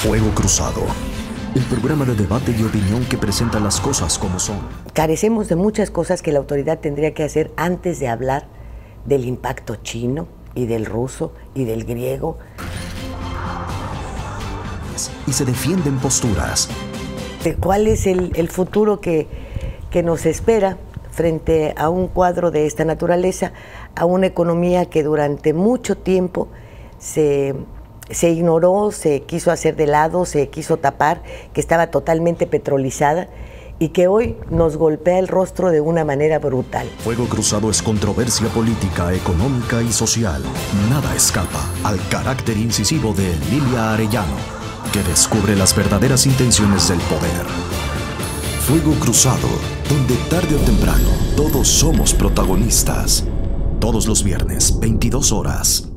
Fuego Cruzado, el programa de debate y opinión que presenta las cosas como son. Carecemos de muchas cosas que la autoridad tendría que hacer antes de hablar del impacto chino y del ruso y del griego. Y se defienden posturas. ¿Cuál es el futuro que nos espera frente a un cuadro de esta naturaleza, a una economía que durante mucho tiempo se ignoró, se quiso hacer de lado, se quiso tapar, que estaba totalmente petrolizada y que hoy nos golpea el rostro de una manera brutal? Fuego Cruzado es controversia política, económica y social. Nada escapa al carácter incisivo de Lilia Arellano, que descubre las verdaderas intenciones del poder. Fuego Cruzado, donde tarde o temprano todos somos protagonistas. Todos los viernes, 22 horas.